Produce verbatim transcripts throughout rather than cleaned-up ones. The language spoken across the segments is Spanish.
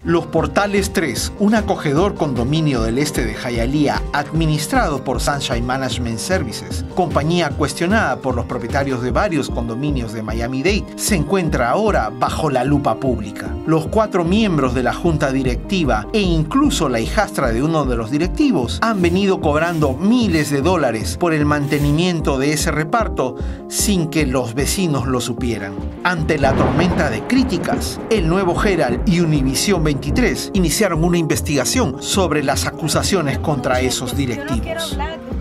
Los Portales tres, un acogedor condominio del este de Hialeah administrado por Sunshine Management Services, compañía cuestionada por los propietarios de varios condominios de Miami-Dade, se encuentra ahora bajo la lupa pública. Los cuatro miembros de la junta directiva e incluso la hijastra de uno de los directivos han venido cobrando miles de dólares por el mantenimiento de ese reparto sin que los vecinos lo supieran. Ante la tormenta de críticas, el Nuevo Herald y Univision veintitrés iniciaron una investigación sobre las acusaciones contra esos directivos.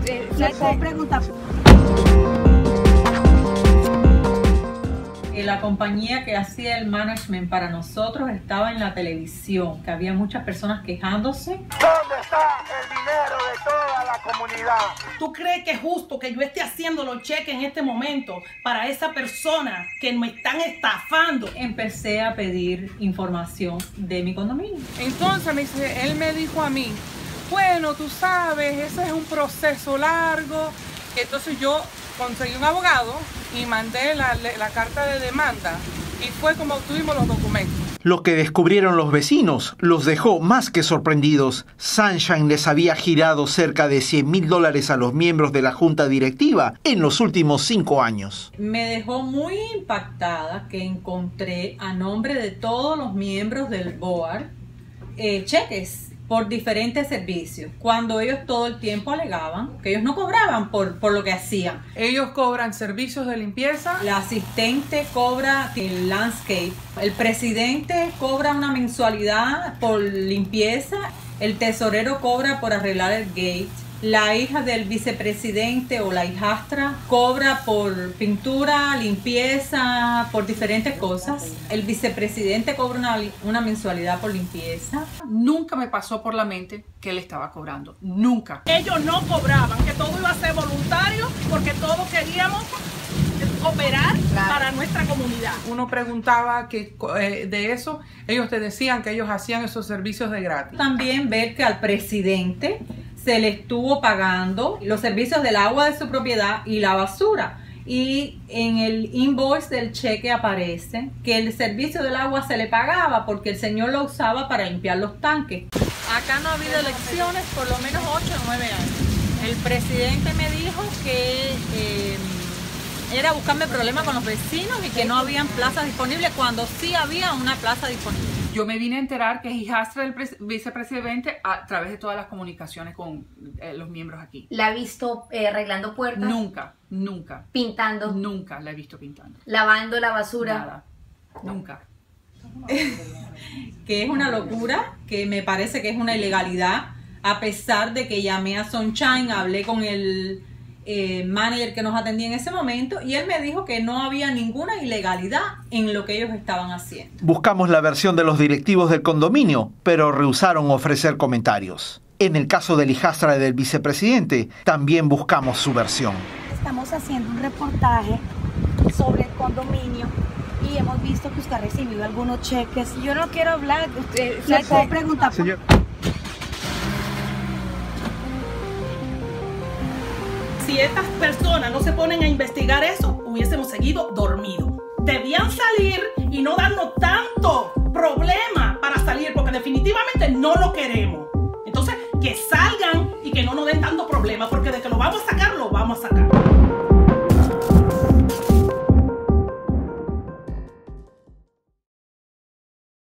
La compañía que hacía el management para nosotros estaba en la televisión, que había muchas personas quejándose. ¿Dónde está el dinero de toda la comunidad? ¿Tú crees que es justo que yo esté haciendo los cheques en este momento para esa persona que me están estafando? Empecé a pedir información de mi condominio. Entonces me dice, él me dijo a mí, bueno, tú sabes, ese es un proceso largo. Entonces yo conseguí un abogado y mandé la, la carta de demanda y fue como obtuvimos los documentos. Lo que descubrieron los vecinos los dejó más que sorprendidos. Sunshine les había girado cerca de cien mil dólares a los miembros de la junta directiva en los últimos cinco años. Me dejó muy impactada que encontré a nombre de todos los miembros del board eh, cheques por diferentes servicios, cuando ellos todo el tiempo alegaban que ellos no cobraban por, por lo que hacían. Ellos cobran servicios de limpieza. La asistente cobra el landscape, el presidente cobra una mensualidad por limpieza, el tesorero cobra por arreglar el gate, la hija del vicepresidente o la hijastra cobra por pintura, limpieza, por diferentes cosas. El vicepresidente cobra una, una mensualidad por limpieza. Nunca me pasó por la mente que él estaba cobrando. Nunca. Ellos no cobraban, que todo iba a ser voluntario porque todos queríamos operar claro. para nuestra comunidad. Uno preguntaba que eh, de eso, ellos te decían que ellos hacían esos servicios de gratis. También ver que al presidente se le estuvo pagando los servicios del agua de su propiedad y la basura. Y en el invoice del cheque aparece que el servicio del agua se le pagaba porque el señor lo usaba para limpiar los tanques. Acá no ha habido elecciones por lo menos ocho o nueve años. El presidente me dijo que eh, era buscarme problemas con los vecinos y que no habían plazas disponibles cuando sí había una plaza disponible. Yo me vine a enterar que es hijastra del vicepresidente a través de todas las comunicaciones con eh, los miembros aquí. ¿La ha visto eh, arreglando puertas? Nunca, nunca. ¿Pintando? Nunca la he visto pintando. ¿Lavando la basura? Nada, nunca. Que es una locura, que me parece que es una ilegalidad, a pesar de que llamé a Sunshine, hablé con el eh, manager que nos atendía en ese momento y él me dijo que no había ninguna ilegalidad en lo que ellos estaban haciendo. Buscamos la versión de los directivos del condominio, pero rehusaron ofrecer comentarios. En el caso de la hijastra del vicepresidente, también buscamos su versión. Estamos haciendo un reportaje sobre el condominio y hemos visto que usted ha recibido algunos cheques. Yo no quiero hablar, usted, ¿le puedo preguntar? Señor. Si estas personas no se ponen a investigar eso, hubiésemos seguido dormidos. Debían salir y no darnos tanto problema para salir, porque definitivamente no lo queremos. Entonces, que salgan y que no nos den tanto problema, porque de que lo vamos a sacar, lo vamos a sacar.